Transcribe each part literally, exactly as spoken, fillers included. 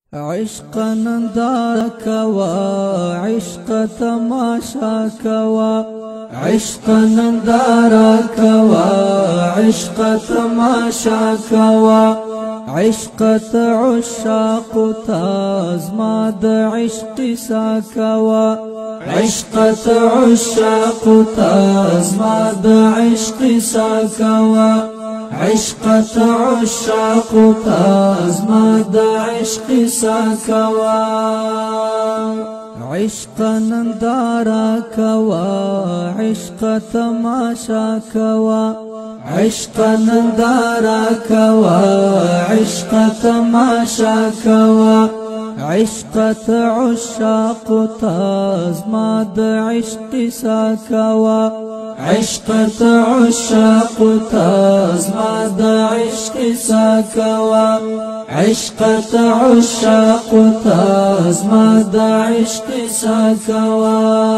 عشق نندارا کوا عشق تماشا کوا عشق نندارا کوا عشق تماشا کوا عشق عشاق تازما د عشق سا کوا عشق عشاق تازما د عشق سا کوا عشق عشاق تازما د عشق سا کوا عشق نندارا کوا عشق تماشا کوا عشق نندارا کوا عشق تماشا کوا عشق عشاق تازما د عشق سا کوا عشق عشاق تازما د عشق سا کوا عشق عشاق تازما د عشق سا کوا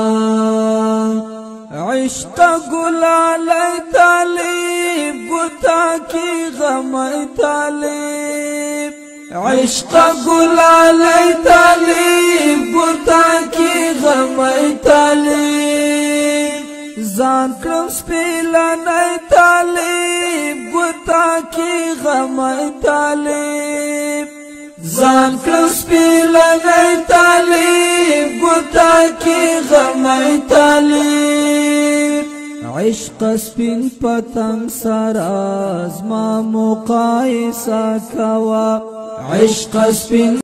عشق گلالی طالب گتا کی غم طالب عشق گلالی طالب گتا کی غم طالب زان کرم سپیلانی طالب گتا کی غم طالب زان کرم سپیلانی طالب گتا کی غم طالب عشق سپین پتنگ سراز ما مقایسہ کوا عشق سپین